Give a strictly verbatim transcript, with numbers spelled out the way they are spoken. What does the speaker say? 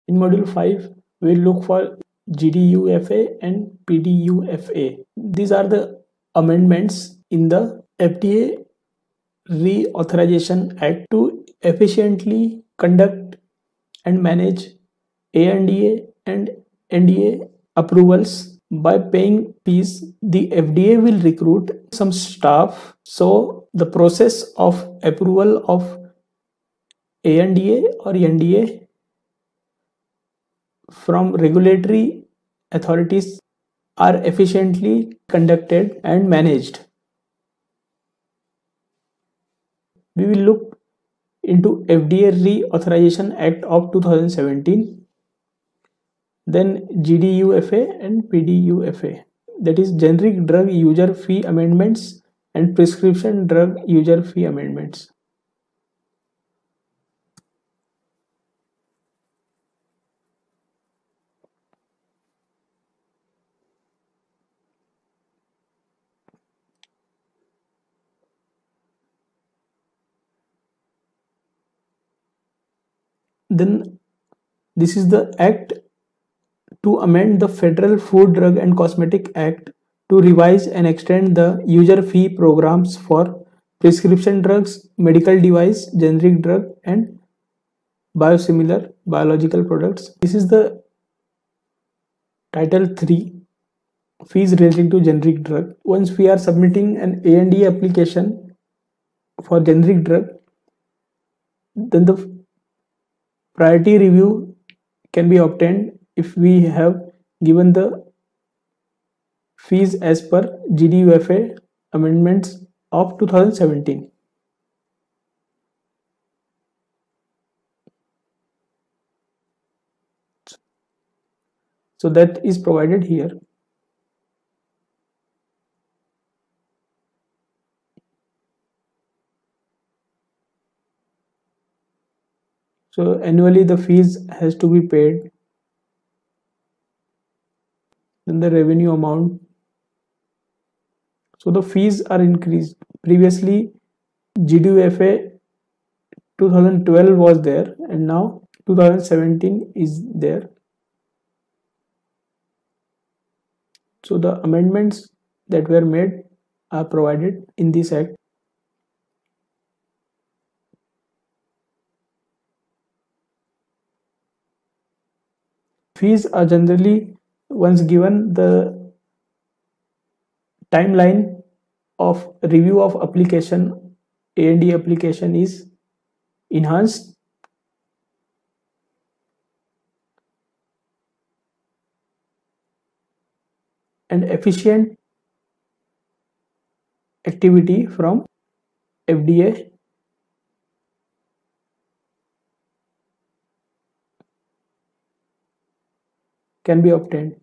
In module five, we will look for Gdufa and Pdufa. These are the amendments in the F D A Reauthorization Act to efficiently conduct and manage A N D A and N D A approvals. By paying fees, the F D A will recruit some staff, so the process of approval of A N D A or N D A from regulatory authorities are efficiently conducted and managed. We will look into F D A Reauthorization Act of two thousand seventeen, then Gdufa and Pdufa, that is Generic Drug User Fee Amendments and Prescription Drug User Fee Amendments. Then this is the act to amend the Federal Food, Drug and Cosmetic Act to revise and extend the user fee programs for prescription drugs, medical device, generic drug and biosimilar biological products. This is the Title three, fees relating to generic drug. Once we are submitting an A N D A application for generic drug, then the priority review can be obtained if we have given the fees as per Gdufa amendments of two thousand seventeen. So that is provided here. So annually the fees has to be paid. Then the revenue amount. So the fees are increased. Previously Gdufa two thousand twelve was there and now two thousand seventeen is there. So the amendments that were made are provided in this act. Fees are generally, once given, the timeline of review of application, A N D A application is enhanced. And efficient activity from F D A can be obtained.